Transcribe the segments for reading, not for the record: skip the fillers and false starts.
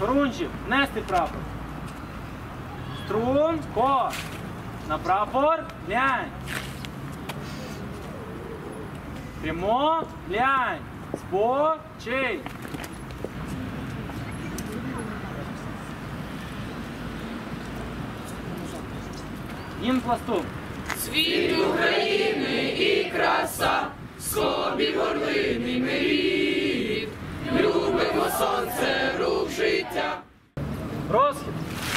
Струнчик, нести прапор. Струн, ко. На прапор, глянь. Прямо, глянь. Спочий. Гімн пласту. Світ України і краса, скобі горлиний ми рід, любимо сонце, рух життя. Розхід.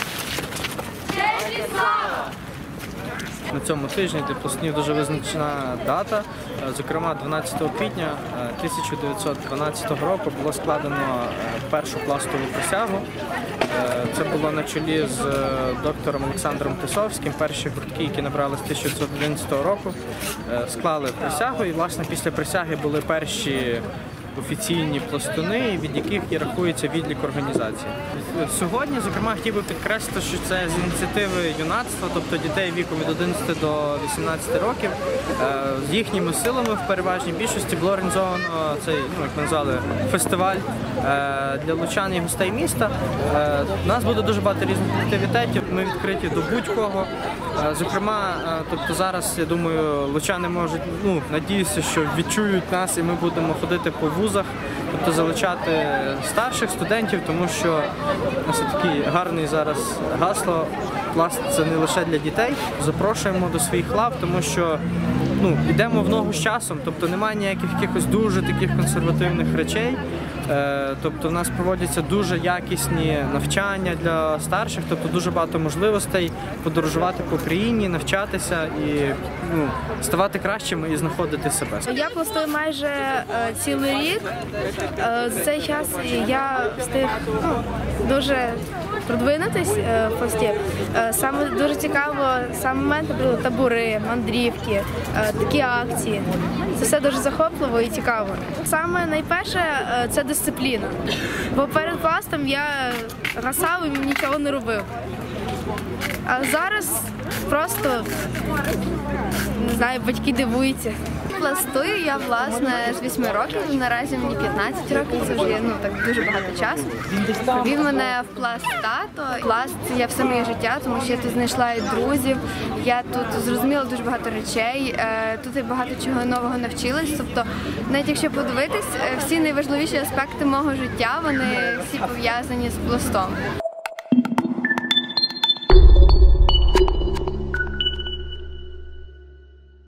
Честь і слава! На цьому тижні для пластунів дуже визначена дата. Зокрема, 12 квітня 1912 року було складено першу пластову присягу. Це було на чолі з доктором Олександром Тисовським. Перші гуртки, які набрали з 1911 року, склали присягу. І, власне, після присяги були перші офіційні пластуни, від яких і рахується відлік організації. Сьогодні, зокрема, хотів би підкреслити, що це з ініціативи юнацтва, тобто дітей віком від 11 до 18 років. З їхніми силами в переважній більшості було організовано цей, як ми назвали, фестиваль для лучан і гостей міста. У нас буде дуже багато різних активітетів, ми відкриті до будь-кого. Зокрема, тобто зараз, я думаю, лучани можуть, надіюся, що відчують нас і ми будемо ходити по вузах, тобто залучати старших студентів, тому що у нас є таке гарне зараз гасло «Пласт – це не лише для дітей». Запрошуємо до своїх лав, тому що йдемо в ногу з часом, тобто немає ніяких якихось дуже таких консервативних речей. Тобто в нас проводяться дуже якісні навчання для старших, тобто дуже багато можливостей подорожувати по країні, навчатися і ставати кращими і знаходити себе. Я пластую майже цілий рік. За цей час я встиг дуже продвинутись в пласті. Саме дуже цікаво сам момент, табори, мандрівки, такі акції. Це все дуже захопливо і цікаво. Саме найперше це дисципліна. Бо перед пластом я гасав і нічого не робив. А зараз просто, не знаю, батьки дивуються. Пластую я, власне, з 8 років, наразі мені 15 років, це вже так дуже багато часу. Привів мене в пласт тато. Пласт – я все моє життя, тому що я тут знайшла і друзів, я тут зрозуміла дуже багато речей, тут я багато чого нового навчилась. Тобто, навіть якщо подивитись, всі найважливіші аспекти мого життя, вони всі пов'язані з пластом.